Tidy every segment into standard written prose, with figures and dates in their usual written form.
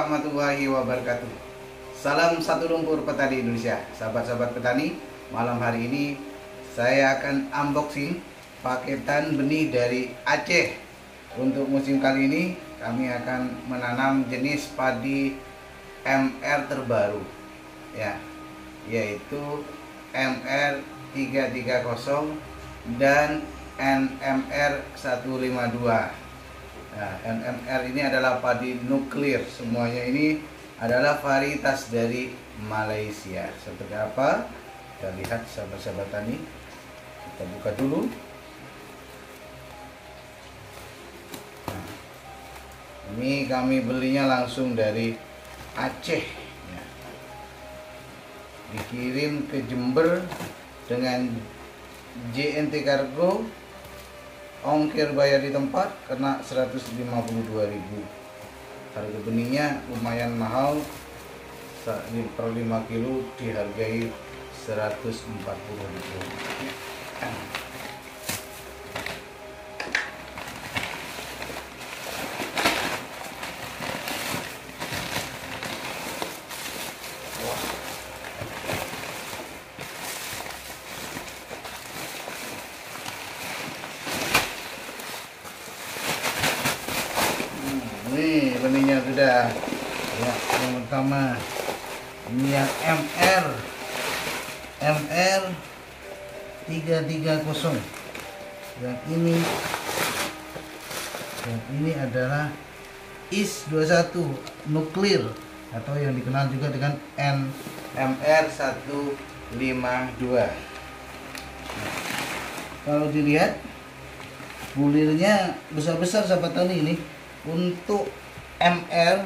warahmatullahi wabarakatuh. Salam satu lumpur petani Indonesia. Sahabat-sahabat petani, malam hari ini saya akan unboxing paketan benih dari Aceh. Untuk musim kali ini kami akan menanam jenis padi MR terbaru, ya, yaitu MR 330 dan NMR 152. Nah, NMR ini adalah padi nuklir. Semuanya ini adalah varietas dari Malaysia. Seperti apa? Kita lihat sahabat-sahabat tani. Kita buka dulu. Nah, ini kami belinya langsung dari Aceh, ya. Dikirim ke Jember dengan JNT Kargo. Ongkir bayar di tempat kena 152.000. Harga benihnya lumayan mahal, per 5 kilo dihargai 140.000. Nih benihnya sudah, ya. Yang pertama ini yang MR 330. Yang ini adalah IS21 nuklir atau yang dikenal juga dengan NMR 152. Kalau dilihat bulirnya besar-besar sahabat tani ini. Untuk MR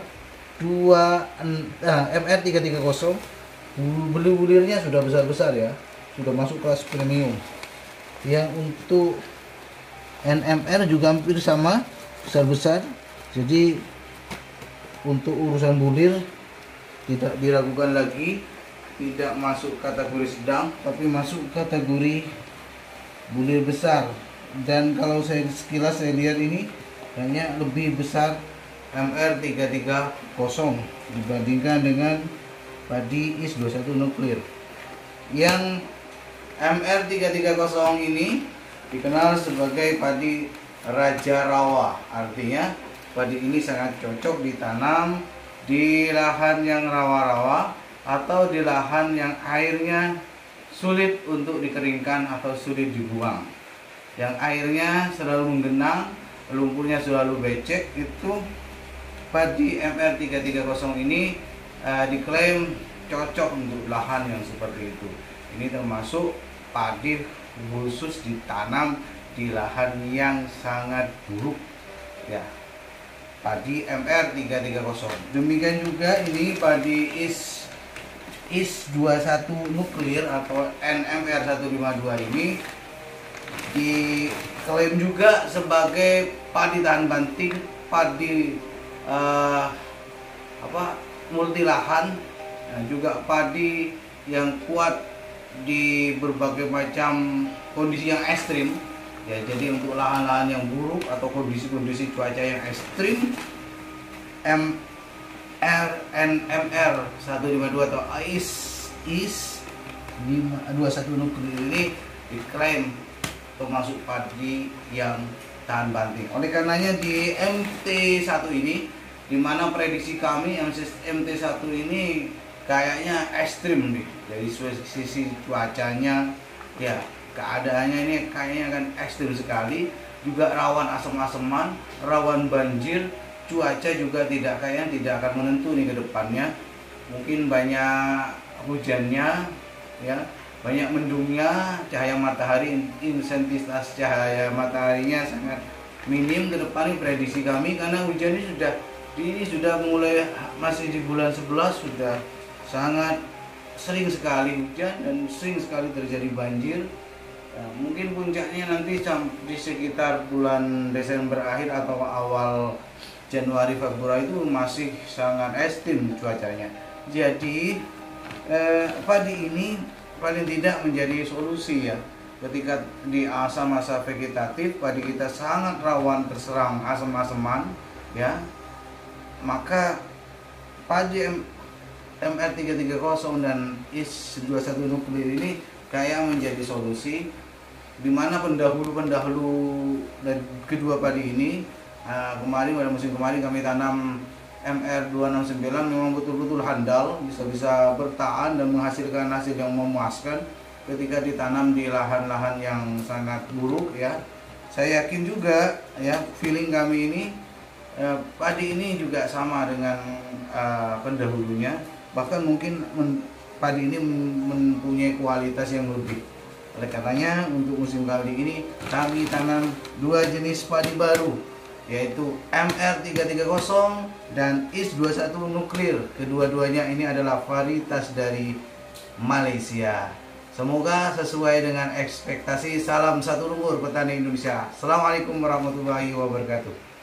330 bulir-bulirnya sudah besar-besar, ya, sudah masuk kelas premium. Yang untuk NMR juga hampir sama, besar-besar. Jadi untuk urusan bulir tidak diragukan lagi, tidak masuk kategori sedang, tapi masuk kategori bulir besar. Dan kalau saya sekilas saya lihat ini hanya lebih besar MR 330 dibandingkan dengan padi IS21 nuklir. Yang MR 330 ini dikenal sebagai padi Raja Rawa. Artinya padi ini sangat cocok ditanam di lahan yang rawa-rawa atau di lahan yang airnya sulit untuk dikeringkan atau sulit dibuang. Yang airnya selalu menggenang, lumpurnya selalu becek, itu padi MR 330 ini diklaim cocok untuk lahan yang seperti itu. Ini termasuk padi khusus ditanam di lahan yang sangat buruk, ya, padi MR 330. Demikian juga ini padi IS21 nuklir atau NMR 152 ini diklaim juga sebagai padi tahan banting, padi multi lahan, dan juga padi yang kuat di berbagai macam kondisi yang ekstrim, ya. Jadi untuk lahan-lahan yang buruk atau kondisi-kondisi cuaca yang ekstrim, NMR 152 atau IS21 nuklir ini diklaim termasuk padi yang tahan banting. Oleh karenanya di MT1 ini, dimana prediksi kami MT1 ini kayaknya ekstrim nih dari sisi cuacanya, ya, keadaannya ini kayaknya akan ekstrim sekali, juga rawan asam-asaman, rawan banjir, cuaca juga tidak akan menentu nih ke depannya. Mungkin banyak hujannya, ya, banyak mendungnya, cahaya matahari, intensitas cahaya mataharinya sangat minim ke depan. Prediksi kami, karena hujan ini sudah mulai, masih di bulan 11 sudah sangat sering sekali hujan dan sering sekali terjadi banjir. Mungkin puncaknya nanti di sekitar bulan Desember akhir atau awal Januari Februari itu masih sangat ekstrim cuacanya. Jadi padi ini paling tidak menjadi solusi, ya, ketika di masa vegetatif padi kita sangat rawan terserang asam-asaman, ya, maka padi MR330 dan IS 21 nuklir ini kayak menjadi solusi di mana pendahulu dari kedua padi ini. Kemarin pada musim kemarin kami tanam MR269 memang betul-betul handal, bisa bertahan dan menghasilkan hasil yang memuaskan ketika ditanam di lahan-lahan yang sangat buruk ya. Saya yakin juga ya, feeling kami ini padi ini juga sama dengan pendahulunya, bahkan mungkin padi ini mempunyai kualitas yang lebih. Oleh karenanya untuk musim kali ini kami tanam dua jenis padi baru, yaitu MR330 dan IS 21 nuklir. Kedua-duanya ini adalah varietas dari Malaysia. Semoga sesuai dengan ekspektasi. Salam satu luhur petani Indonesia. Assalamualaikum warahmatullahi wabarakatuh.